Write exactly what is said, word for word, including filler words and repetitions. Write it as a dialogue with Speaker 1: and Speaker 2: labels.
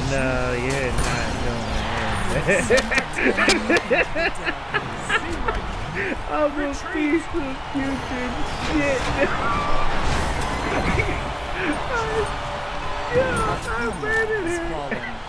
Speaker 1: No, you're not doing it. I'm a piece of future shit. I, yeah, I murdered her.